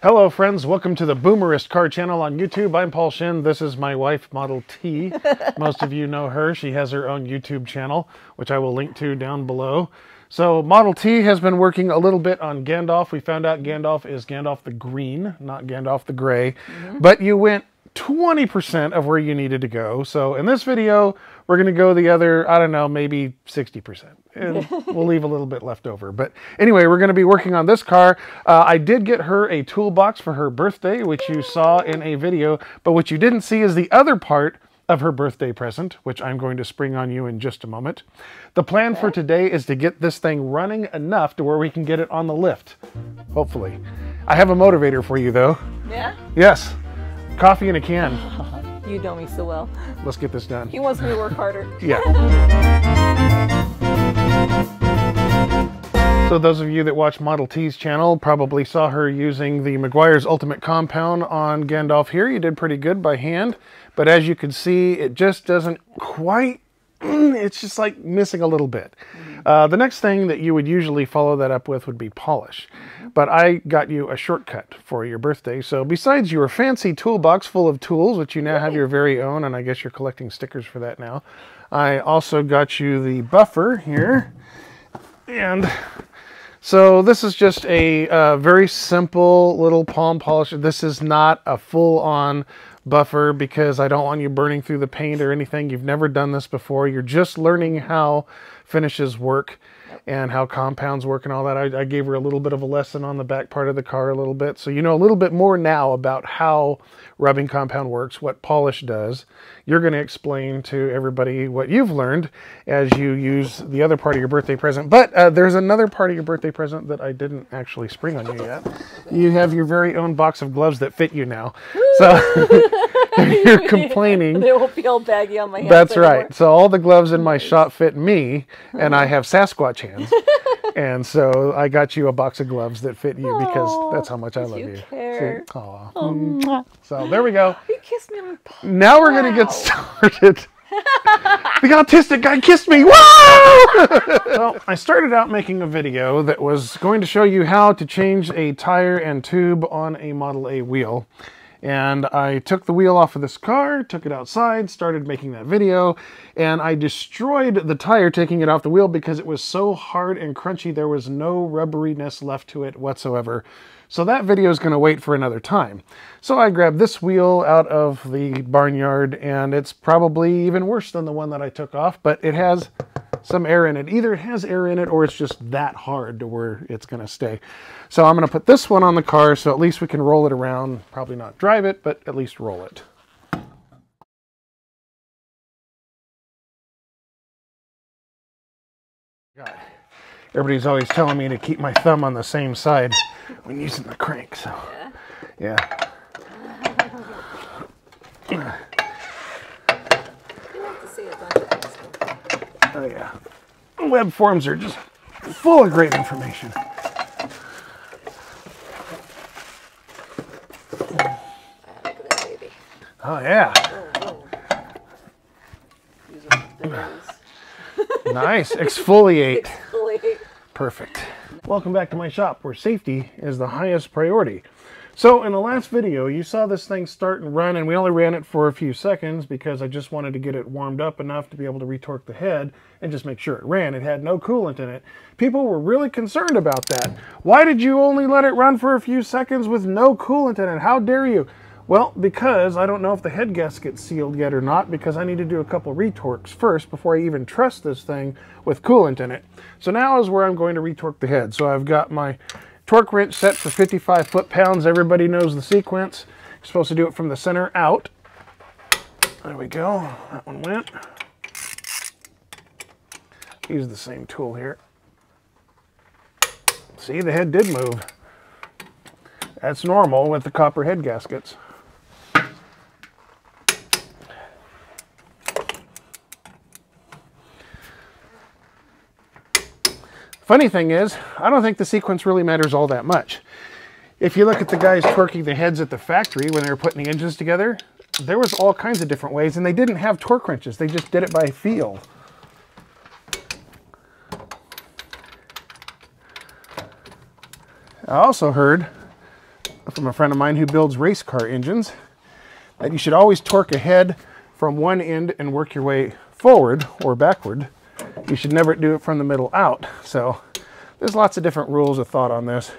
Hello friends, welcome to the Boomerest car channel on YouTube. I'm Paulshinn. This is my wife, Model T. Most of you know her. She has her own YouTube channel, which I will link to down below. So Model T has been working a little bit on Gandalf. We found out Gandalf is Gandalf the Green, not Gandalf the Gray. But you went 20% of where you needed to go. So in this video, we're going to go the other, I don't know, maybe 60%. And we'll leave a little bit left over. But anyway, we're going to be working on this car. I did get her a toolbox for her birthday, which you saw in a video. But what you didn't see is the other part of her birthday present, which I'm going to spring on you in just a moment. The plan for today is to get this thing running enough to where we can get it on the lift. Hopefully. I have a motivator for you, though. Yeah? Yes. Coffee in a can. You know me so well. Let's get this done. He wants me to work harder. Yeah. So those of you that watch Model T's channel probably saw her using the Meguiar's Ultimate Compound on Gandalf here. You did pretty good by hand, but as you can see, it just doesn't quite, it's just like missing a little bit. The next thing that you would usually follow that up with would be polish. But I got you a shortcut for your birthday. So besides your fancy toolbox full of tools, which you now have your very own, and I guess you're collecting stickers for that now, I also got you the buffer here. And so this is just a very simple little palm polisher. This is not a full-on buffer because I don't want you burning through the paint or anything. You've never done this before. You're just learning how finishes work and how compounds work and all that. I gave her a little bit of a lesson on the back part of the car a little bit. So you know a little bit more now about how rubbing compound works, what polish does. You're going to explain to everybody what you've learned as you use the other part of your birthday present. But there's another part of your birthday present that I didn't actually spring on you yet. You have your very own box of gloves that fit you now. So you're complaining. They won't be all baggy on my hands. That's anymore. right. So all the gloves in my shop fit me, and I have Sasquatch hands. And so I got you a box of gloves that fit you because that's how much I love you. Care. So, aw. So there we go. You kissed me on the paw. Now we're going to get started. The autistic guy kissed me. Whoa! Well, I started out making a video that was going to show you how to change a tire and tube on a Model A wheel. And I took the wheel off of this car, took it outside, started making that video, and I destroyed the tire taking it off the wheel because it was so hard and crunchy, there was no rubberiness left to it whatsoever. So that video is going to wait for another time. So I grabbed this wheel out of the barnyard, and it's probably even worse than the one that I took off, but it has some air in it. Either it has air in it or it's just that hard to where it's going to stay. So I'm going to put this one on the car so at least we can roll it around. Probably not drive it, but at least roll it. God, everybody's always telling me to keep my thumb on the same side when using the crank, so yeah. Oh yeah. Web forums are just full of great information. Oh yeah. Nice. Exfoliate. Exfoliate. Perfect. Welcome back to my shop where safety is the highest priority. So in the last video, you saw this thing start and run, and we only ran it for a few seconds because I just wanted to get it warmed up enough to be able to retorque the head and just make sure it ran. It had no coolant in it. People were really concerned about that. Why did you only let it run for a few seconds with no coolant in it? How dare you? Well, because I don't know if the head gasket's sealed yet or not, because I need to do a couple retorques first before I even trust this thing with coolant in it. So now is where I'm going to retorque the head. So I've got my torque wrench set for 55 foot-pounds. Everybody knows the sequence. You're supposed to do it from the center out. There we go. That one went. Use the same tool here. See, the head did move. That's normal with the copper head gaskets. Funny thing is, I don't think the sequence really matters all that much. If you look at the guys torquing the heads at the factory when they were putting the engines together, there was all kinds of different ways, and they didn't have torque wrenches. They just did it by feel. I also heard from a friend of mine who builds race car engines, that you should always torque ahead from one end and work your way forward or backward. You should never do it from the middle out. So there's lots of different rules of thought on this.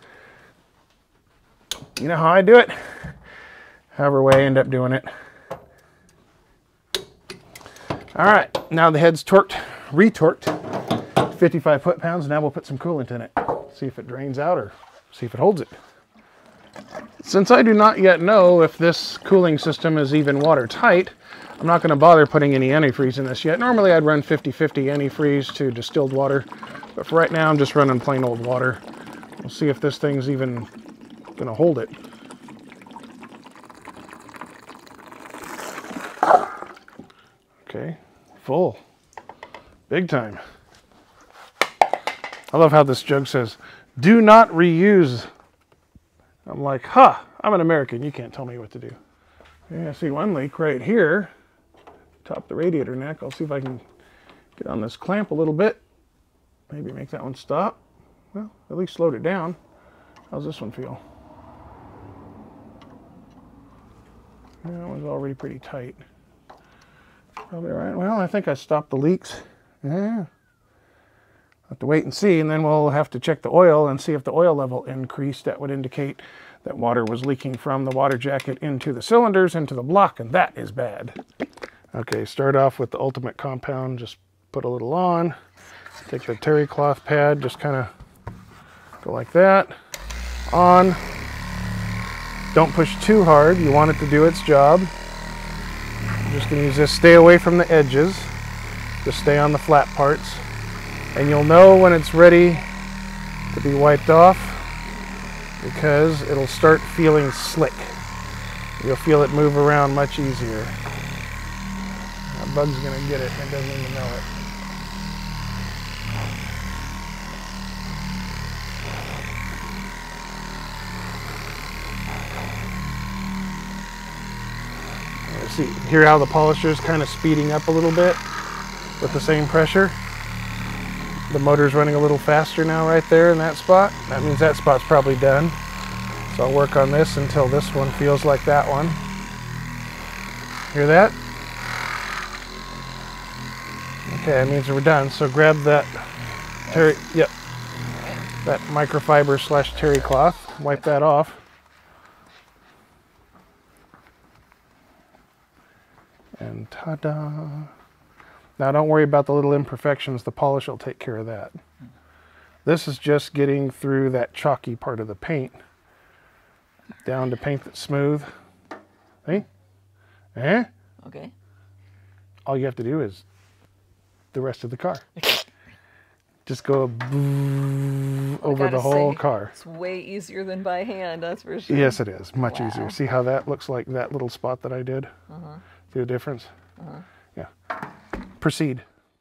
You know how I do it? However way I end up doing it. All right, now the head's torqued, retorqued, 55 foot-pounds. Now we'll put some coolant in it. See if it drains out or see if it holds it. Since I do not yet know if this cooling system is even watertight, I'm not going to bother putting any antifreeze in this yet. Normally I'd run 50-50 antifreeze to distilled water, but for right now I'm just running plain old water. We'll see if this thing's even going to hold it. Okay, full. Big time. I love how this jug says, "Do not reuse." I'm like, huh, I'm an American. You can't tell me what to do. Okay, I see one leak right here. Top the radiator neck. I'll see if I can get on this clamp a little bit. Maybe make that one stop. Well, at least slowed it down. How's this one feel? Yeah, that one's already pretty tight. Probably all right. Well, I think I stopped the leaks. Yeah. Have to wait and see, and then we'll have to check the oil and see if the oil level increased. That would indicate that water was leaking from the water jacket into the cylinders, into the block, and that is bad. Okay, start off with the ultimate compound. Just put a little on. Take the terry cloth pad, just kind of go like that. On. Don't push too hard. You want it to do its job. I'm just going to use this. Stay away from the edges. Just stay on the flat parts. And you'll know when it's ready to be wiped off because it'll start feeling slick. You'll feel it move around much easier. That bug's going to get it and doesn't even know it. See, hear how the polisher is kind of speeding up a little bit with the same pressure? The motor's running a little faster now right there in that spot. That means that spot's probably done. So I'll work on this until this one feels like that one. Hear that? Okay, that means we're done. So grab that that microfiber / terry cloth. Wipe that off. And ta-da! Now don't worry about the little imperfections, the polish will take care of that. This is just getting through that chalky part of the paint, down to paint that's smooth. See? Eh? Okay. All you have to do is the rest of the car. Just go over the whole car. It's way easier than by hand, that's for sure. Yes, it is. Much easier. See how that looks like that little spot that I did? Uh-huh. See the difference? Uh-huh. Yeah. Proceed.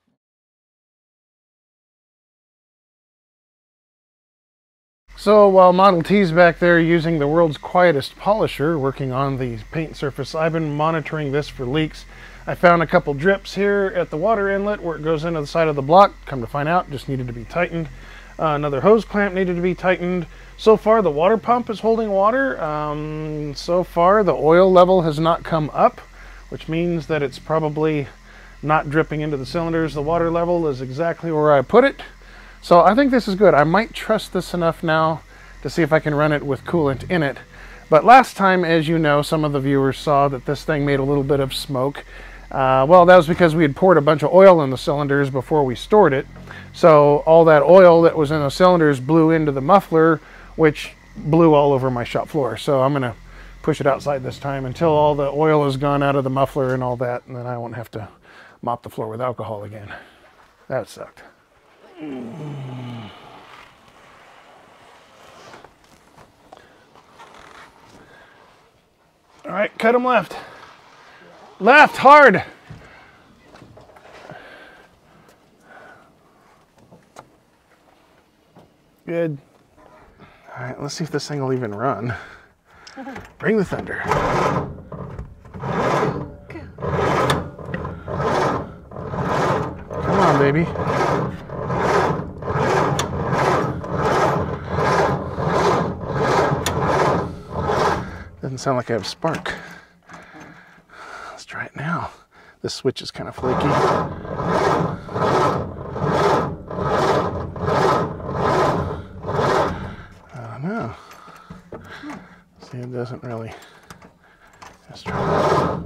So while Model T's back there using the world's quietest polisher working on the paint surface, I've been monitoring this for leaks. I found a couple drips here at the water inlet where it goes into the side of the block. Come to find out, just needed to be tightened. Another hose clamp needed to be tightened. So far the water pump is holding water. So far the oil level has not come up, which means that it's probably not dripping into the cylinders. The water level is exactly where I put it. So I think this is good. I might trust this enough now to see if I can run it with coolant in it. But last time, as you know, some of the viewers saw that this thing made a little bit of smoke. Well, that was because we had poured a bunch of oil in the cylinders before we stored it. So all that oil that was in the cylinders blew into the muffler, which blew all over my shop floor. So I'm going to push it outside this time until all the oil is gone out of the muffler and all that, and then I won't have to mop the floor with alcohol again. That sucked. All right, cut them left. Left, hard. Good. All right, let's see if this thing will even run. Bring the thunder. Come on, baby. Doesn't sound like I have spark. Let's try it now. This switch is kind of flaky. I don't know. See, it doesn't really. Let's try that.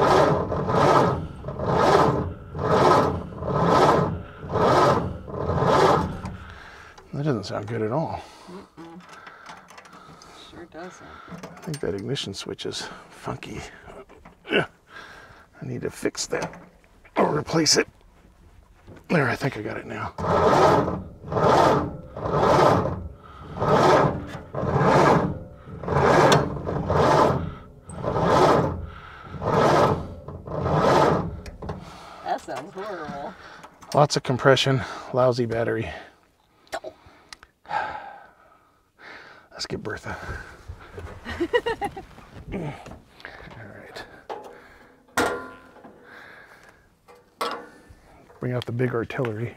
That doesn't sound good at all. Sure doesn't. I think that ignition switch is funky. I need to fix that or replace it. There, I think I got it now. That sounds horrible. Lots of compression, lousy battery. Let's get Bertha. All right. Bring out the big artillery.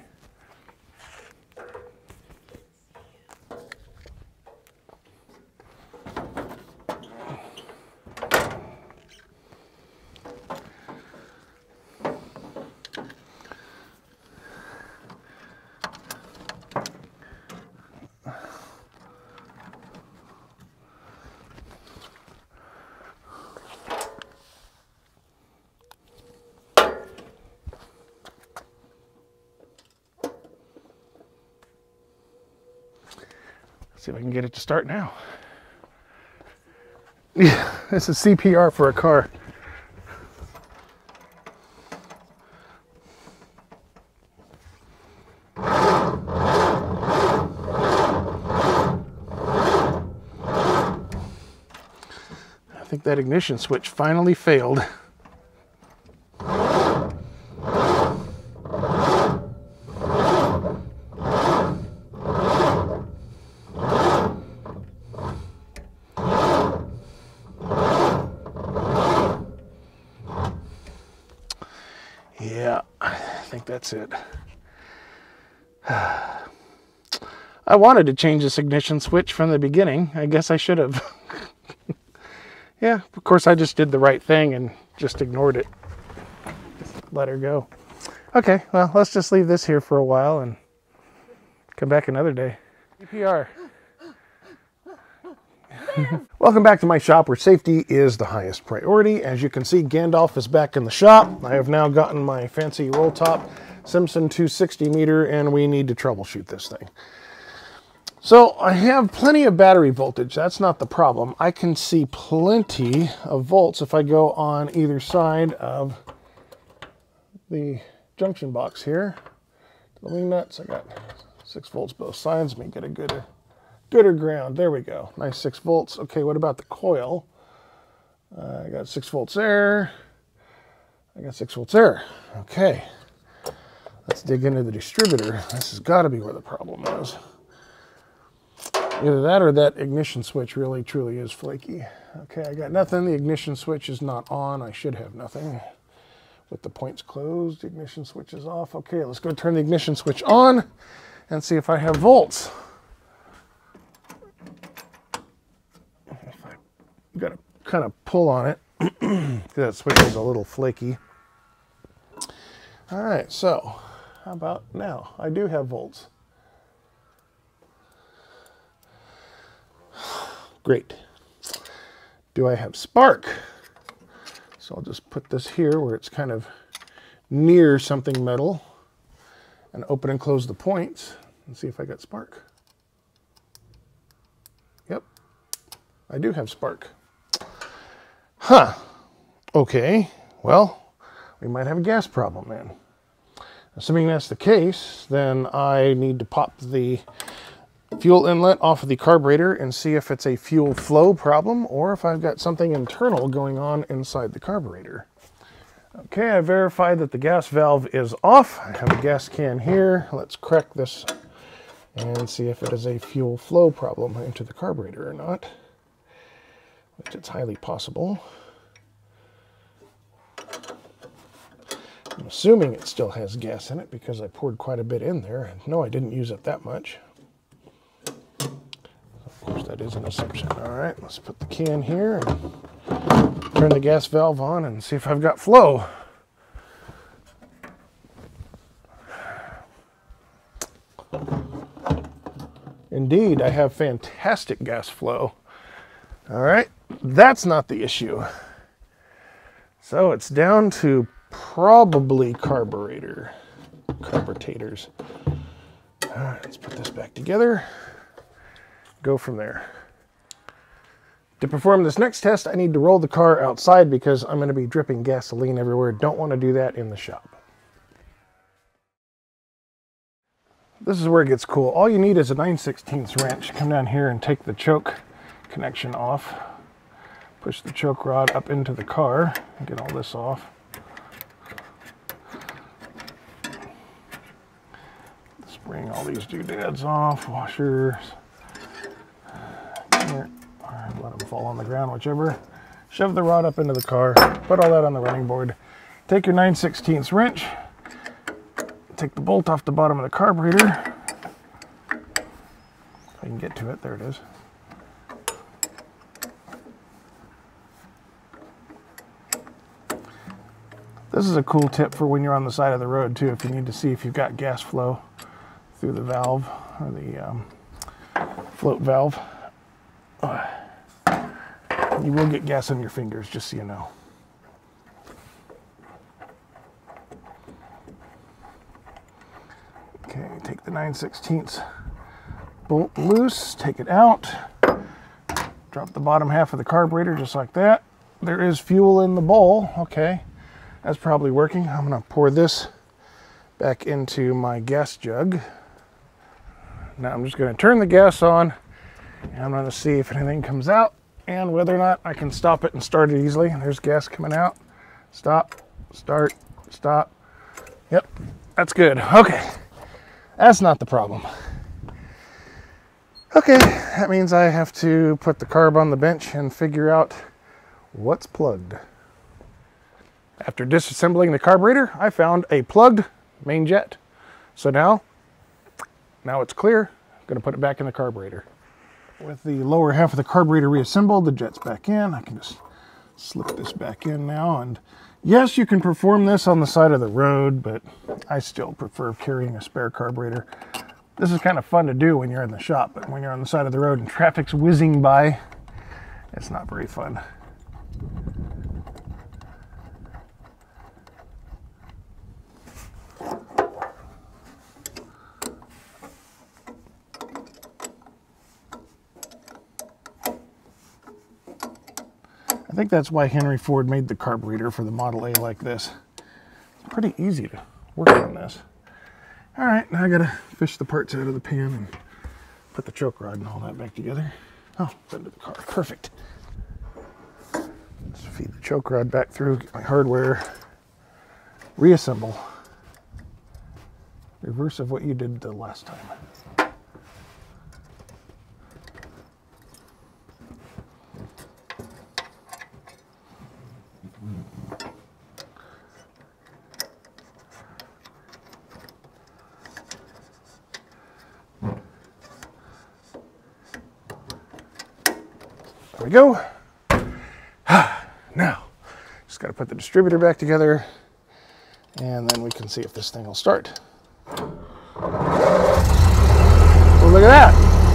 See if I can get it to start now. Yeah, this is CPR for a car. I think that ignition switch finally failed. Yeah, I think that's it. I wanted to change this ignition switch from the beginning. I guess I should have. Yeah, of course I just did the right thing and just ignored it. Just let her go. Okay, well, let's just leave this here for a while and come back another day. CPR. Welcome back to my shop where safety is the highest priority. As you can see, Gandalf is back in the shop. I have now gotten my fancy roll top Simpson 260 meter and we need to troubleshoot this thing. So I have plenty of battery voltage. That's not the problem. I can see plenty of volts if I go on either side of the junction box here. The wing nuts, I got 6 volts both sides. Let me get a gooder ground. There we go. Nice 6 volts. Okay, what about the coil? I got 6 volts there. I got 6 volts there. Okay. Let's dig into the distributor. This has got to be where the problem is. Either that or that ignition switch really truly is flaky. Okay, I got nothing. The ignition switch is not on. I should have nothing. With the points closed, the ignition switch is off. Okay, let's go turn the ignition switch on and see if I have volts. I've got to kind of pull on it. That switch is a little flaky. All right, so how about now? I do have volts. Great. Do I have spark? So I'll just put this here where it's kind of near something metal and open and close the points and see if I got spark. Yep, I do have spark. Huh. Okay, well, we might have a gas problem then. Assuming that's the case, then I need to pop the fuel inlet off of the carburetor and see if it's a fuel flow problem or if I've got something internal going on inside the carburetor. Okay, I verified that the gas valve is off. I have a gas can here. Let's crack this and see if it is a fuel flow problem into the carburetor or not, which it's highly possible. I'm assuming it still has gas in it because I poured quite a bit in there. No, I didn't use it that much. Of course, that that is an assumption. All right, let's put the key in here and turn the gas valve on and see if I've got flow. Indeed, I have fantastic gas flow. All right, that's not the issue. So it's down to probably carburetors. All right, let's put this back together. Go from there. To perform this next test, I need to roll the car outside because I'm going to be dripping gasoline everywhere. Don't want to do that in the shop. This is where it gets cool. All you need is a 9/16 wrench. Come down here and take the choke connection off. Push the choke rod up into the car and get all this off. Let's bring all these doodads off, washers. Here. Or let them fall on the ground, whichever. Shove the rod up into the car. Put all that on the running board. Take your 9/16 wrench. Take the bolt off the bottom of the carburetor. If I can get to it, there it is. This is a cool tip for when you're on the side of the road too, if you need to see if you've got gas flow through the valve or the float valve. You will get gas on your fingers, just so you know. Okay, take the 9/16 bolt loose, take it out, drop the bottom half of the carburetor just like that. There is fuel in the bowl. Okay, that's probably working. I'm going to pour this back into my gas jug. Now I'm just going to turn the gas on and I'm going to see if anything comes out and whether or not I can stop it and start it easily. There's gas coming out. Stop, start, stop. Yep, that's good. Okay. That's not the problem. Okay, that means I have to put the carb on the bench and figure out what's plugged. After disassembling the carburetor, I found a plugged main jet. So now it's clear. I'm going to put it back in the carburetor. With the lower half of the carburetor reassembled, the jet's back in. I can just slip this back in now. And yes, you can perform this on the side of the road, but I still prefer carrying a spare carburetor. This is kind of fun to do when you're in the shop, but when you're on the side of the road and traffic's whizzing by, it's not very fun. I think that's why Henry Ford made the carburetor for the Model A like this. It's pretty easy to work on this. All right, now I gotta fish the parts out of the pan and put the choke rod and all that back together. Oh, it's into the car, perfect. Let's feed the choke rod back through, get my hardware, reassemble. Reverse of what you did the last time. There we go. Now, just got to put the distributor back together, and then we can see if this thing will start. Oh, look at that.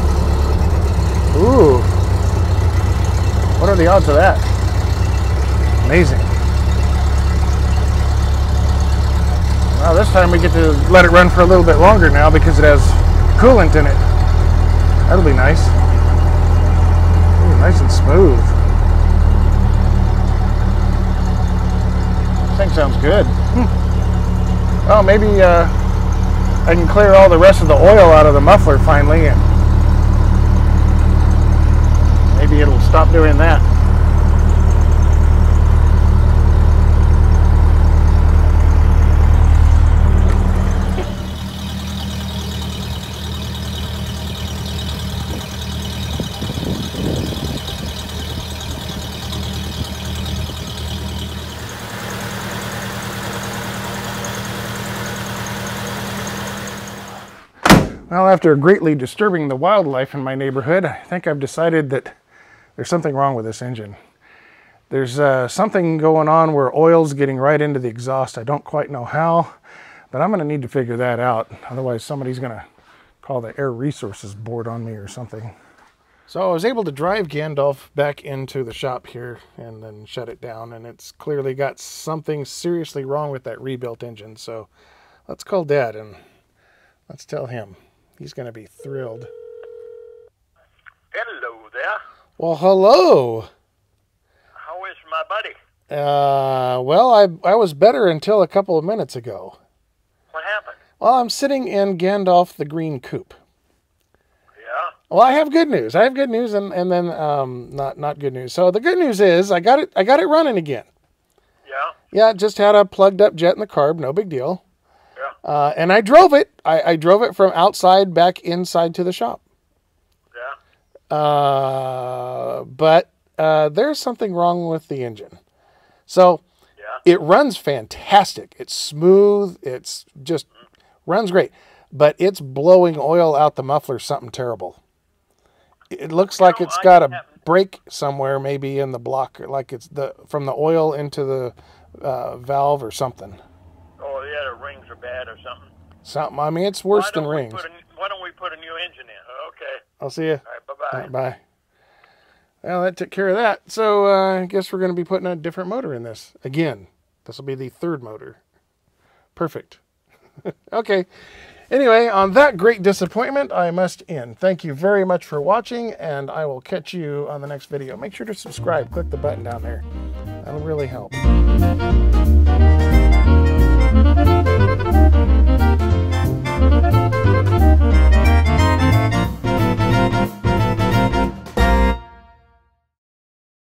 Ooh. What are the odds of that? Amazing. Well, this time we get to let it run for a little bit longer now because it has coolant in it. That'll be nice. Ooh, nice and smooth. This thing sounds good. Well, maybe I can clear all the rest of the oil out of the muffler finally, and maybe it'll stop doing that. Well, after greatly disturbing the wildlife in my neighborhood, I think I've decided that there's something wrong with this engine. There's something going on where oil's getting right into the exhaust. I don't quite know how, but I'm going to need to figure that out. Otherwise, somebody's going to call the Air Resources Board on me or something. So I was able to drive Gandalf back into the shop here and then shut it down, and it's clearly got something seriously wrong with that rebuilt engine. So let's call Dad and let's tell him. He's going to be thrilled. Hello there. Well, hello. How is my buddy? Well, I was better until a couple of minutes ago. What happened? Well, I'm sitting in Gandalf the green coupe. Yeah? Well, I have good news. I have good news and then not good news. So the good news is I got it running again. Yeah? Yeah, just had a plugged up jet in the carb, no big deal. Yeah? And I drove it. I drove it from outside back inside to the shop. Yeah? But there's something wrong with the engine. So Yeah? it runs fantastic. It's smooth. It's just runs great. But it's blowing oil out the muffler, something terrible. It looks like it's got a break somewhere, maybe in the block, like it's from the oil into the valve or something. Oh, yeah, the rings are bad or something. Something. I mean, it's worse than rings. Why don't we put a new engine in? Okay. I'll see you. All right, bye-bye. All right, bye. Well, that took care of that. So I guess we're going to be putting a different motor in this. Again, this will be the third motor. Perfect. Okay. Anyway, on that great disappointment, I must end. Thank you very much for watching, and I will catch you on the next video. Make sure to subscribe. Click the button down there. That'll really help.